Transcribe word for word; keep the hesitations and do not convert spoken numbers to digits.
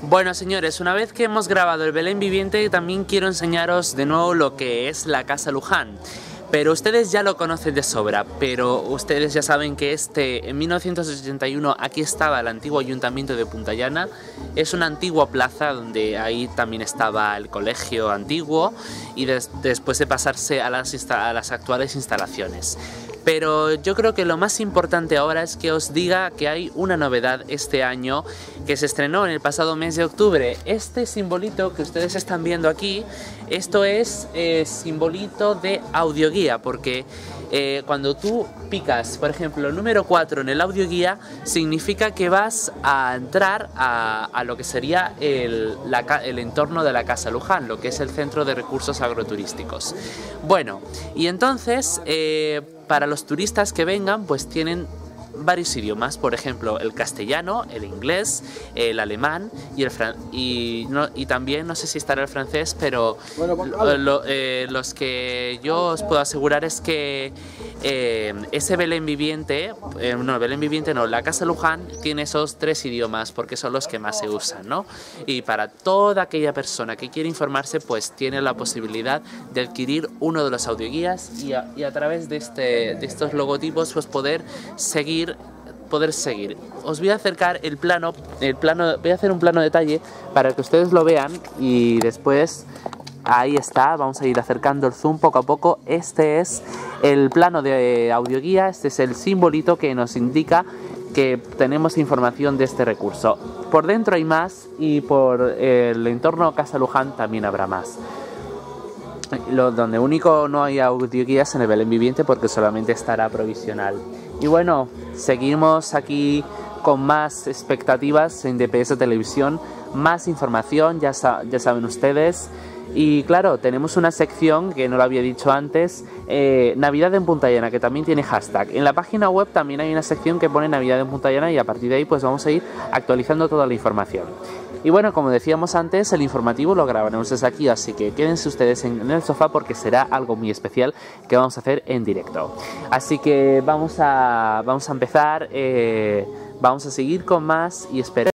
Bueno, señores, una vez que hemos grabado el Belén viviente, también quiero enseñaros de nuevo lo que es la Casa Luján. Pero ustedes ya lo conocen de sobra, pero ustedes ya saben que este, en mil novecientos ochenta y uno aquí estaba el antiguo ayuntamiento de Puntallana. Es una antigua plaza donde ahí también estaba el colegio antiguo y des, después de pasarse a las, a las actuales instalaciones. Pero yo creo que lo más importante ahora es que os diga que hay una novedad este año que se estrenó en el pasado mes de octubre. Este simbolito que ustedes están viendo aquí, esto es eh, simbolito de audioguía, porque eh, cuando tú picas, por ejemplo, el número cuatro en el audioguía, significa que vas a entrar a, a lo que sería el, la, el entorno de la Casa Luján, lo que es el Centro de Recursos Agroturísticos. Bueno, y entonces, eh, para los turistas que vengan, pues tienen varios idiomas, por ejemplo el castellano, el inglés, el alemán y el fran y, no, y también no sé si estará el francés, pero bueno, lo, lo, eh, los que yo os puedo asegurar es que eh, ese Belén viviente, eh, no, Belén viviente no, la Casa Luján tiene esos tres idiomas porque son los que más se usan, ¿no? Y para toda aquella persona que quiere informarse, pues tiene la posibilidad de adquirir uno de los audioguías y a, y a través de, este, de estos logotipos pues poder seguir poder seguir. Os voy a acercar el plano, el plano, voy a hacer un plano detalle para que ustedes lo vean y después ahí está, vamos a ir acercando el zoom poco a poco. Este es el plano de audioguía, este es el simbolito que nos indica que tenemos información de este recurso. Por dentro hay más y por el entorno Casa Luján también habrá más. Lo, donde único no hay audioguías en el Belén viviente porque solamente estará provisional. Y bueno, seguimos aquí con más expectativas en D P S Televisión, más información, ya, sa ya saben ustedes. Y claro, tenemos una sección que no lo había dicho antes, eh, Navidad en Puntallana, que también tiene hashtag. En la página web también hay una sección que pone Navidad en Puntallana y a partir de ahí pues vamos a ir actualizando toda la información. Y bueno, como decíamos antes, el informativo lo grabaremos desde aquí, así que quédense ustedes en el sofá porque será algo muy especial que vamos a hacer en directo. Así que vamos a, vamos a empezar, eh, vamos a seguir con más y esperar.